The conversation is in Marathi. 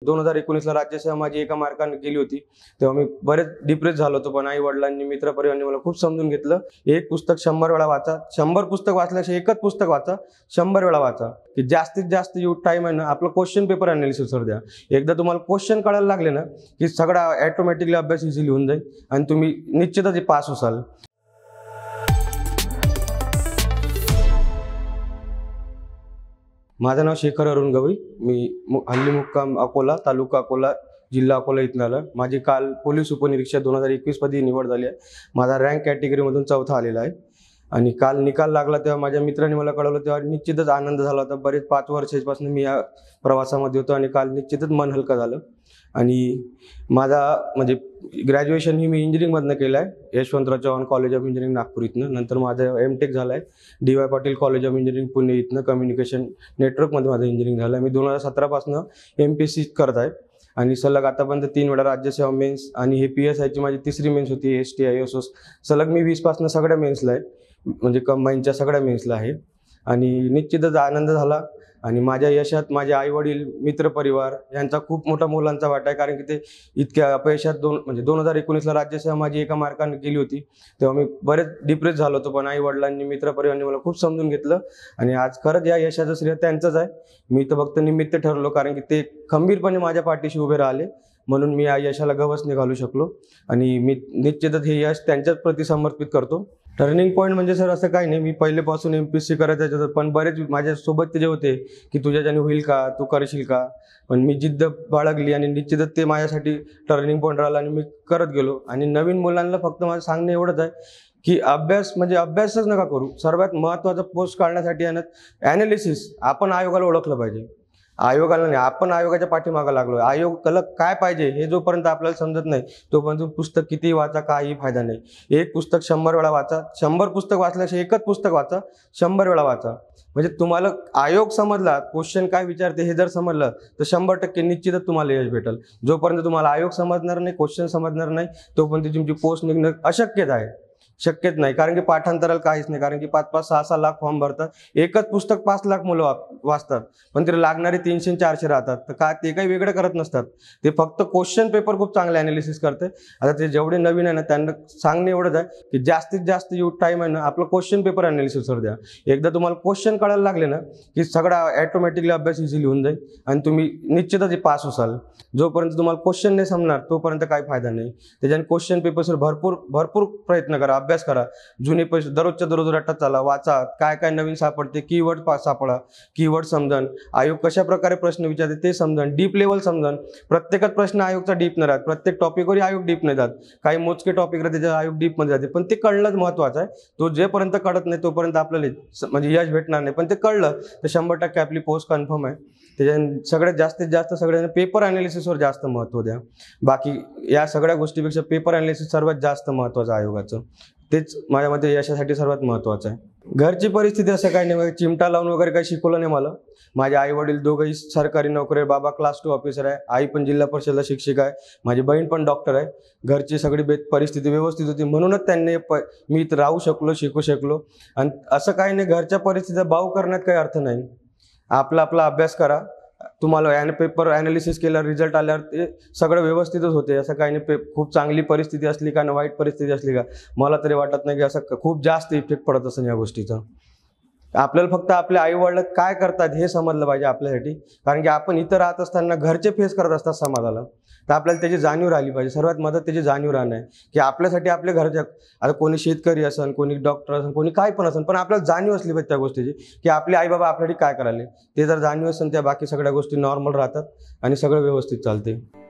2019ला राज्यसेवा माझी एका मार्काने गेली होती, तेव्हा मी बरेच डिप्रेस झालो होतो. पण आई वडिलांनी, मित्रपरिवारांनी मला खूप समजून घेतलं. एक पुस्तक 100 वेळा वाचा. 100 पुस्तक वाचल्याशिवाय एकच पुस्तक वाचा, 100 वेळा वाचा. की जास्तीत जास्त टाइम आहे ना आपलं क्वेश्चन पेपर अनालिसिसवर द्या. एकदा तुम्हाला क्वेश्चन कळायला लागले ना की सगळा ऑटोमॅटिकली अभ्यास इझिली होऊन जाईल आणि तुम्ही निश्चितच पास होसाल. माझं नाव शेखर अरुण गवई. मी हल्ली मुक्काम अकोला, तालुका अकोला, जिल्हा अकोला इथून आलं. माझी काल पोलीस उपनिरीक्षक 2021 मध्ये निवड झाली आहे. माझा रँक कॅटेगरीमधून 4था आलेला आहे. आणि काल निकाल लागला तेव्हा माझ्या मित्रांनी मला कळवलं, तेव्हा निश्चितच आनंद झाला होता. बरेच 5 वर्षापासून मी या प्रवासामध्ये होतो आणि काल निश्चितच मन हलकं झालं. आणि माझा म्हणजे ग्रॅज्युएशन ही मी इंजिनिअरिंगमधनं केलं आहे, Yashwantrao Chavan college of engineering Nagpur इथनं. नंतर माझं M.Tech झालं आहे DY Patil college of engineering Pune इथनं, कम्युनिकेशन नेटवर्कमध्ये माझं इंजिनिअरिंग झालं आहे. मी 2017 पासून MPSC करत आहे आणि सलग आतापर्यंत 3 वेळा राज्यसेवा मेन्स आणि हे PSIची माझी 3री मेन्स होती. ST ISOS सलग मी 20 पासून सगळ्या मेन्सला आहे, म्हणजे कंबाईनच्या सगळ्या मेन्सला आहे. आणि निश्चितच आनंद झाला. आणि माझ्या यशात माझे आई वडील, मित्रपरिवार यांचा खूप मोठा मोलांचा वाटा आहे. कारण की ते इतक्या अपयशात 2019ला राज्यसेवा माझी एका मार्काने गेली होती, तेव्हा मी बरेच डिप्रेस झालो होतो. पण आई वडिलांनी, मित्रपरिवारांनी मला खूप समजून घेतलं आणि आज खरंच या यशाचं श्रेय त्यांचंच आहे. मी तर फक्त निमित्त ठरलो, कारण की ते खंबीरपणे माझ्या पाठीशी उभे राहिले म्हणून मी या यशाला गवसणी घालू शकलो. आणि मी निश्चितच हे यश त्यांच्याच प्रति समर्पित करतो. टर्निंग पॉईंट म्हणजे सर असं काही नाही, मी पहिलेपासून MPSC करायचं, पण बरेच माझ्यासोबत ते जे होते की तुझ्याच्याने होईल का, तू करशील का, पण मी जिद्द बाळगली आणि निश्चितच ते माझ्यासाठी टर्निंग पॉईंट राहिला आणि मी करत गेलो. आणि नवीन मुलांना फक्त माझं सांगणं एवढंच आहे की अभ्यास म्हणजे अभ्यासच नका करू. सर्वात महत्त्वाचं पोस्ट काढण्यासाठी आहे ना ॲनालिसिस. आपण आयोगाला ओळखलं पाहिजे, आयोगाला नाही, आपण आयोगाच्या पाठीमागं लागलो. आयोगाला काय पाहिजे हे जोपर्यंत आपल्याला समजत नाही तोपर्यंत पुस्तक कितीही वाचा, काही फायदा नाही. एक पुस्तक 100 वेळा वाचा. 100 पुस्तक वाचल्याशिवाय एकच पुस्तक वाचा, 100 वेळा वाचा. म्हणजे तुम्हाला आयोग समजला, क्वेश्चन काय विचारते हे जर समजलं तर 100% निश्चितच तुम्हाला यश भेटेल. जोपर्यंत तुम्हाला आयोग समजणार नाही, क्वेश्चन समजणार नाही, तोपर्यंत तुमची पोस्ट निघणं अशक्यच आहे, शक्यच नाही. कारण की पाठांतराला काहीच नाही, कारण की 5-5, 6-6 लाख फॉर्म भरतात. एकच पुस्तक 5 लाख मुलं वाचतात, पण तिला लागणारे 300-400 राहतात. तर काय ते काही वेगळं करत नसतात, ते फक्त क्वेश्चन पेपर खूप चांगले अनालिसिस करते. आता ते जेवढे नवीन आहे ना त्यांना सांगणं एवढंच आहे की जास्तीत जास्त टाइम आहे ना आपलं क्वेश्चन पेपर अनालिसिसवर द्या. एकदा तुम्हाला क्वेश्चन कळायला लागले ना की सगळा ऑटोमॅटिकली अभ्यास इझिली होऊन जाईल आणि तुम्ही निश्चितच पास होसाल. जोपर्यंत तुम्हाला क्वेश्चन नाही समजणार तोपर्यंत काही फायदा नाही. त्याच्याने क्वेश्चन पेपर्सवर भरपूर प्रयत्न करा, अभ्यास करा. जुने पैसे दररोजच्या दररोज रट्टा चाला, वाचा, काय काय नवीन सापडते, कीवर्ड सापडा, कीवर्ड समजन, आयोग कशा प्रकारे प्रश्न विचारते ते समजन, डीप लेवल समजन. प्रत्येकच प्रश्न आयोगचा डीप नाही राहत, प्रत्येक टॉपिकवरही आयोग डीप नाही जात. काही मोजके टॉपिक राहते त्याच्या आयोग डीपमध्ये जाते, पण ते कळणंच महत्त्वाचं आहे. तो जेपर्यंत कळत नाही तोपर्यंत आपल्याला म्हणजे यश भेटणार नाही. पण ते कळलं तर 100% आपली पोस्ट कन्फर्म आहे. त्याच्याने सगळ्यात जास्तीत जास्त सगळ्यांना पेपर अनालिसिसवर जास्त महत्त्व द्या. बाकी या सगळ्या गोष्टीपेक्षा पेपर अनालिसिस सर्वात जास्त महत्त्वाचं आयोगाचं, तेच माझ्या मते यशासाठी सर्वात महत्त्वाचं आहे. घरची परिस्थिती असं काही नाही, चिमटा लावून वगैरे काही शिकवलं नाही मला. माझे आई वडील दोघंही सरकारी नोकरी आहे. बाबा क्लास 2 ऑफिसर आहे, आई पण जिल्हा परिषदला शिक्षिका आहे, माझी बहीण पण डॉक्टर आहे. घरची सगळी परिस्थिती व्यवस्थित होती म्हणूनच त्यांनी मी इथं राहू शकलो, शिकू शकलो. आणि असं काही नाही, घरच्या परिस्थितीचा बाऊ करण्यात काही अर्थ नाही. आपला अभ्यास करा. तुम्हाला पेपर अनालिसिस केल्यावर रिझल्ट आल्यावर ते सगळं व्यवस्थितच होते. असं काही नाही खूप चांगली परिस्थिती असली का, वाईट परिस्थिती असली का, मला तरी वाटत नाही की असं खूप जास्त इफेक्ट पडत असेल या गोष्टीचा. आपल्याला फक्त आपल्या आई वडील काय करतात हे समजलं पाहिजे आपल्यासाठी. कारण की आपण इथं राहत असताना घरचे फेस करत असतात समाजाला, तर आपल्याला त्याची जाणीव राहिली पाहिजे. सर्वात मदत त्याची जाणीव राहणं आहे की आपल्यासाठी आपल्या घरच्या, आता कोणी शेतकरी असेल, कोणी डॉक्टर असेल, कोणी काय पण असेल, पण आपल्याला जाणीव असली पाहिजे त्या गोष्टीची की आपले आई बाबा आपल्यासाठी काय करायले. ते जर जाणीव असेल त्या बाकी सगळ्या गोष्टी नॉर्मल राहतात आणि सगळं व्यवस्थित चालते.